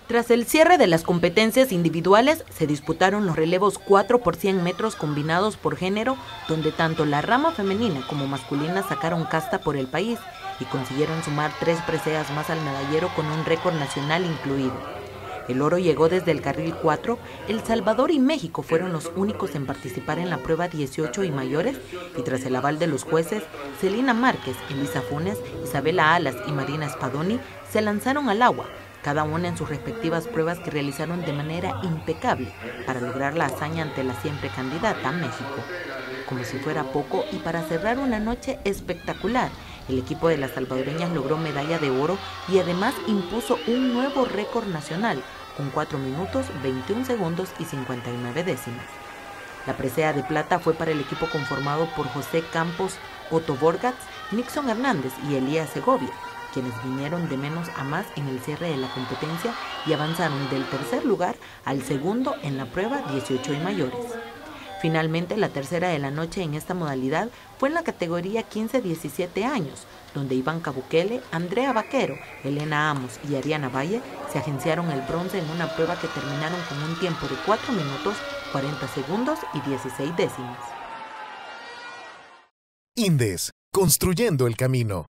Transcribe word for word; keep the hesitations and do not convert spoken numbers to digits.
Tras el cierre de las competencias individuales, se disputaron los relevos cuatro por cien metros combinados por género, donde tanto la rama femenina como masculina sacaron casta por el país y consiguieron sumar tres preseas más al medallero con un récord nacional incluido. El oro llegó desde el carril cuatro, El Salvador y México fueron los únicos en participar en la prueba dieciocho y mayores, y tras el aval de los jueces, Celina Márquez, Elisa Funes, Isabela Alas y Marina Spadoni se lanzaron al agua, cada una en sus respectivas pruebas que realizaron de manera impecable para lograr la hazaña ante la siempre candidata México. Como si fuera poco, y para cerrar una noche espectacular, el equipo de las salvadoreñas logró medalla de oro y además impuso un nuevo récord nacional con cuatro minutos, veintiún segundos y cincuenta y nueve décimas. La presea de plata fue para el equipo conformado por José Campos, Otto Borgatz, Nixon Hernández y Elías Segovia, quienes vinieron de menos a más en el cierre de la competencia y avanzaron del tercer lugar al segundo en la prueba dieciocho y mayores. Finalmente, la tercera de la noche en esta modalidad fue en la categoría quince a diecisiete años, donde Ivanka Bukele, Andrea Vaquero, Elena Amos y Ariana Valle se agenciaron el bronce en una prueba que terminaron con un tiempo de cuatro minutos, cuarenta segundos y dieciséis décimas. Indes, construyendo el camino.